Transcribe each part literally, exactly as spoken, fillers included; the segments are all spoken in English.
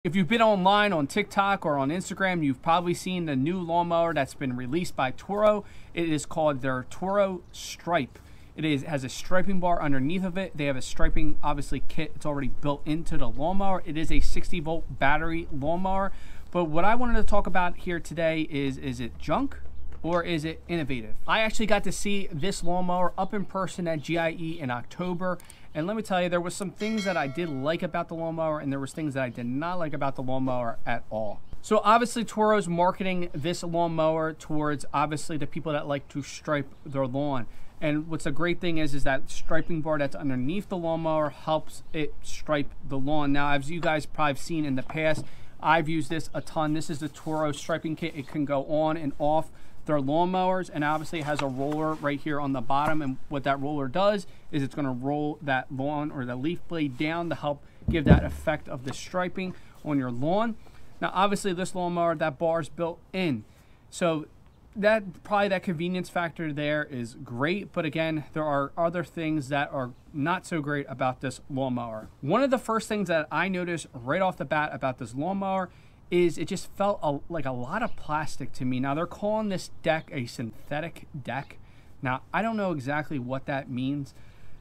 If you've been online on TikTok or on Instagram, you've probably seen the new lawnmower that's been released by Toro. It is called their Toro Stripe. It is has a striping bar underneath of it. They have a striping, obviously, kit. It's already built into the lawnmower. It is a sixty volt battery lawnmower. But what I wanted to talk about here today is, is it junk or is it innovative? I actually got to see this lawnmower up in person at G I E in October. And let me tell you, there was some things that I did like about the lawnmower and there was things that I did not like about the lawnmower at all. So obviously Toro's marketing this lawnmower towards obviously the people that like to stripe their lawn. And what's a great thing is, is that striping bar that's underneath the lawnmower helps it stripe the lawn. Now, as you guys probably have seen in the past, I've used this a ton. This is the Toro striping kit. It can go on and off their lawnmowers, and obviously it has a roller right here on the bottom, and what that roller does is it's going to roll that lawn or the leaf blade down to help give that effect of the striping on your lawn. Now obviously this lawnmower, that bar is built in, so that probably that convenience factor there is great, but again, there are other things that are not so great about this lawnmower. One of the first things that I noticed right off the bat about this lawnmower is it just felt a, like a lot of plastic to me. Now they're calling this deck a synthetic deck. Now I don't know exactly what that means.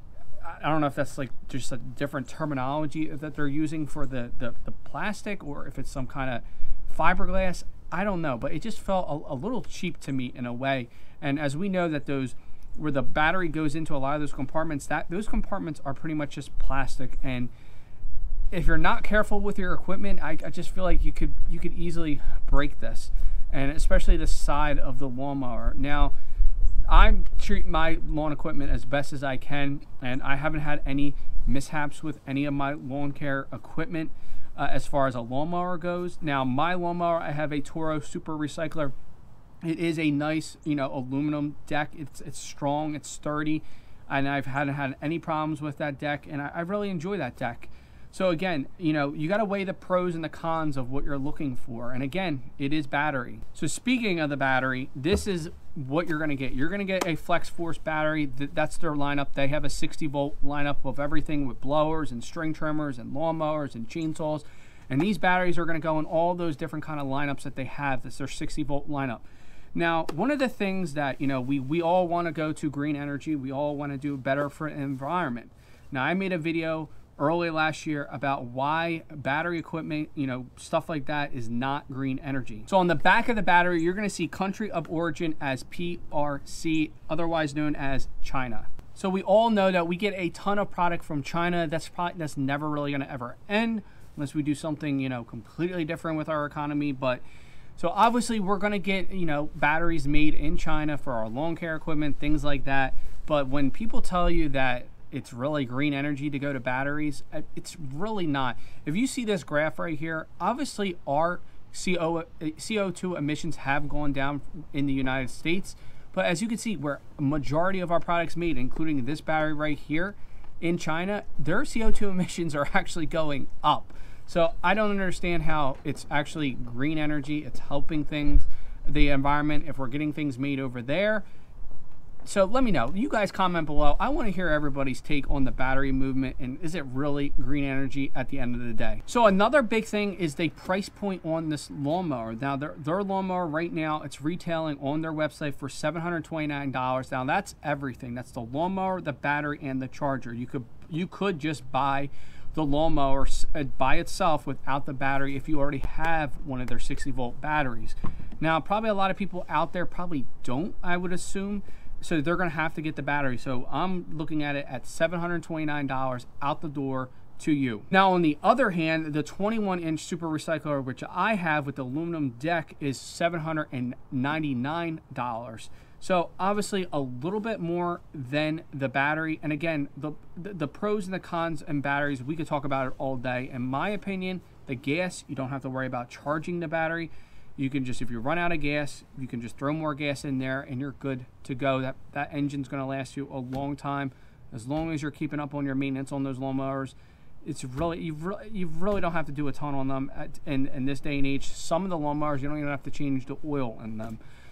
I don't know if that's like just a different terminology that they're using for the, the, the plastic, or if it's some kind of fiberglass. I don't know, but it just felt a, a little cheap to me in a way. And as we know that those, where the battery goes into a lot of those compartments, that those compartments are pretty much just plastic. And if you're not careful with your equipment, I, I just feel like you could you could easily break this, and especially the side of the lawnmower. Now, I treat my lawn equipment as best as I can, and I haven't had any mishaps with any of my lawn care equipment uh, as far as a lawnmower goes. Now, my lawnmower, I have a Toro Super Recycler. It is a nice, you know, aluminum deck. It's it's strong, it's sturdy, and I've hadn't had any problems with that deck, and I, I really enjoy that deck. So again, you know, you got to weigh the pros and the cons of what you're looking for. And again, it is battery. So speaking of the battery, this is what you're going to get. You're going to get a Flex Force battery. That's their lineup. They have a sixty volt lineup of everything with blowers and string trimmers and lawnmowers and chainsaws. And these batteries are going to go in all those different kind of lineups that they have. That's their sixty volt lineup. Now, one of the things that, you know, we, we all want to go to green energy. We all want to do better for the environment. Now, I made a video early last year about why battery equipment, you know, stuff like that is not green energy. So on the back of the battery, you're going to see country of origin as P R C, otherwise known as China. So we all know that we get a ton of product from China. That's probably, that's never really going to ever end unless we do something, you know, completely different with our economy. But so obviously we're going to get, you know, batteries made in China for our lawn care equipment, things like that. But when people tell you that it's really green energy to go to batteries, it's really not. If you see this graph right here, obviously our C O two emissions have gone down in the United States, but as you can see, where a majority of our products made, including this battery right here in China, their C O two emissions are actually going up. So I don't understand how it's actually green energy. It's helping things, the environment, if we're getting things made over there. So let me know. You guys comment below. I want to hear everybody's take on the battery movement, and is it really green energy at the end of the day? So another big thing is the price point on this lawnmower. Now their, their lawnmower right now, it's retailing on their website for seven hundred twenty-nine dollars. Now that's everything. That's the lawnmower, the battery, and the charger. You could you could just buy the lawnmower by itself without the battery if you already have one of their sixty volt batteries. Now probably a lot of people out there probably don't, I would assume. So they're going to have to get the battery. So I'm looking at it at seven hundred twenty-nine dollars out the door to you. Now, on the other hand, the twenty-one inch Super Recycler, which I have with the aluminum deck, is seven hundred ninety-nine dollars. So obviously a little bit more than the battery. And again, the, the, the pros and the cons and batteries, we could talk about it all day. In my opinion, the gas, you don't have to worry about charging the battery. You can just, if you run out of gas, you can just throw more gas in there and you're good to go. That, that engine's going to last you a long time. As long as you're keeping up on your maintenance on those lawnmowers, it's really, you really, you really don't have to do a ton on them at, in, in this day and age. Some of the lawnmowers, you don't even have to change the oil in them.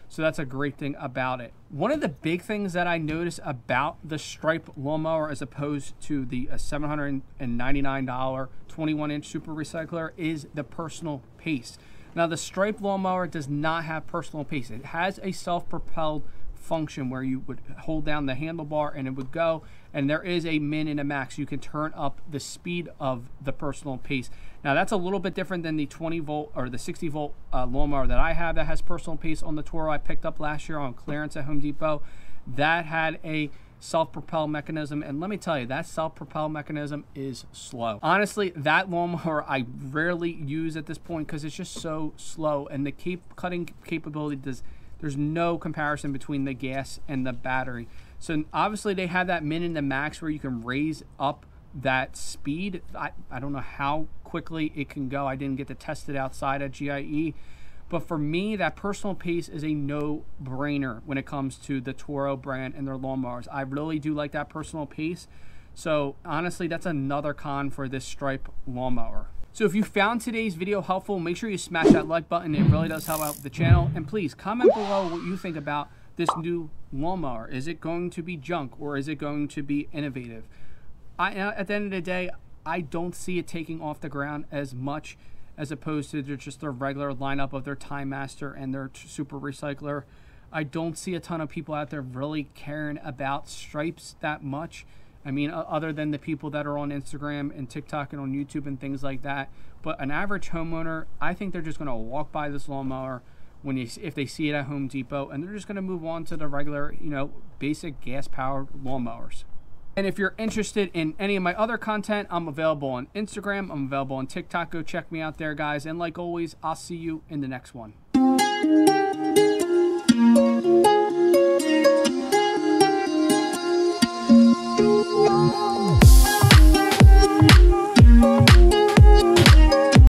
So that's a great thing about it. One of the big things that I notice about the stripe lawnmower as opposed to the uh, seven hundred ninety-nine dollar twenty-one inch super recycler is the personal pace. Now the stripe lawnmower does not have personal pace. It has a self-propelled function where you would hold down the handlebar and it would go, and there is a min and a max. You can turn up the speed of the personal pace. Now that's a little bit different than the twenty volt or the sixty volt uh, lawnmower that I have that has personal pace on the Toro I picked up last year on clearance at Home Depot. That had a self-propel mechanism, and let me tell you, that self-propel mechanism is slow. Honestly, that lawnmower I rarely use at this point because it's just so slow, and the cape cutting capability does there's no comparison between the gas and the battery. So obviously they have that min and the max where you can raise up that speed. I, I don't know how quickly it can go. I didn't get to test it outside at G I E. But for me, that personal pace is a no-brainer when it comes to the Toro brand and their lawnmowers. I really do like that personal pace. So honestly, that's another con for this stripe lawnmower. So if you found today's video helpful, make sure you smash that like button. It really does help out the channel. And please comment below what you think about this new lawnmower. Is it going to be junk or is it going to be innovative? I, at the end of the day, I don't see it taking off the ground as much as opposed to just their regular lineup of their Time Master and their Super Recycler. I don't see a ton of people out there really caring about stripes that much. I mean, other than the people that are on Instagram and TikTok and on YouTube and things like that. But an average homeowner, I think they're just going to walk by this lawnmower when you, if they see it at Home Depot, and they're just going to move on to the regular, you know, basic gas-powered lawnmowers. And if you're interested in any of my other content, I'm available on Instagram. I'm available on TikTok. Go check me out there, guys. And like always, I'll see you in the next one.